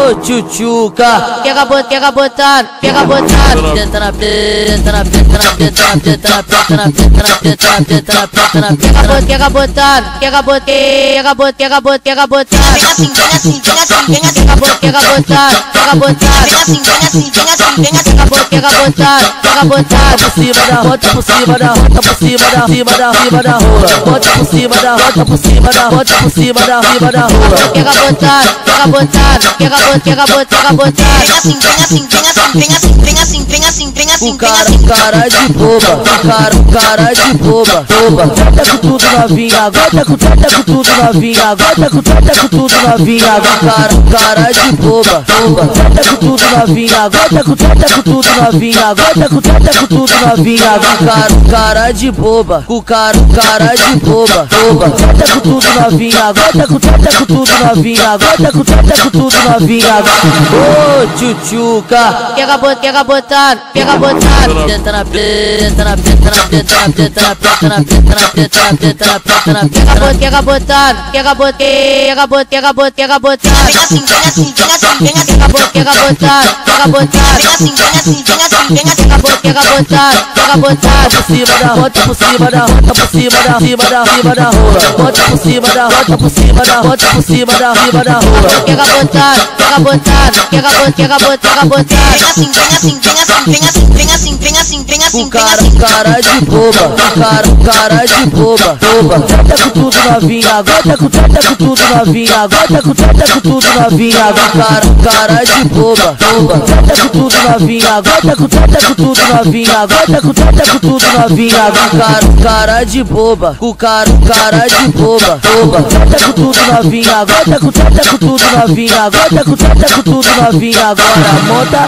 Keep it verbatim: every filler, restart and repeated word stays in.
Ô tchutchuca, pega botando, pega botando, pega botando. Tenta na tenta na tenta na tenta na tenta na tenta na tenta na tenta na tenta na tenta na tenta. Pega botando, pega botando, pega botando, pega botando, pega botando. Vem assim, vem assim, vem assim, vem assim. Pega botando, pega botando, pega botando. Vem assim, vem assim, vem assim, vem assim. Pega botando, pega botando, pega botando. Por cima da rota, por cima da rota, por cima da cima da cima da rola. Bota por cima da rota, por cima da rota, por cima da cima da rola. Pega botando, pega botando, pega botando, pega botando, pega botando. Vem assim, vem assim, vem assim, vem assim, vem assim, vem assim, vem assim, O vem cara, assim. o cara de boba, o cara, o cara de boba, boba. Gota com tudo novinha, gota com gota com tudo novinha, gota com gota com tudo novinha. O cara, o cara de boba, boba. Gota com tudo novinha, gota com gota com tudo novinha, gota com gota com tudo novinha. O cara, o cara de boba, o cara, o cara de boba, boba. Gota com tudo novinha, gota com gota com tudo novinha, gota com gota com tudo novinha. Ô tchutchuca, pega botando, pega botando, pega botando. Tenta na tenta na tenta na tenta na tenta na tenta na tenta na tenta na tenta na tenta na tenta. Pega botando, pega botando, pega botando, pega botando, pega botando. Vem assim, vem assim, vem assim, vem assim. Pega botando, pega botando, pega botando. Vem assim, vem assim, vem assim, vem assim. Pega botando, pega botando, pega botando. Por cima da rota, por cima da rota, por cima da cima da cima da rola. Bota por cima da rota, por cima da rota, por cima da cima da rola. Pega botando, pega botando, pega botando, pega botando, pega botando. Vem assim, vem assim, vem assim, vem assim, vem assim, vem assim, vem assim, O vem cara, assim. o cara de boba, o cara, o cara de boba, boba. Gota com tudo novinha, gota com gota com tudo novinha, gota com gota com tudo novinha. O cara, o cara de boba, boba. Gota com tudo novinha, gota com gota com tudo novinha, gota com gota com tudo novinha. O cara, o cara de boba, o cara, o cara de boba, boba. Gota com tudo novinha, gota com gota com tudo novinha, gota com gota com tudo novinha. Agora monta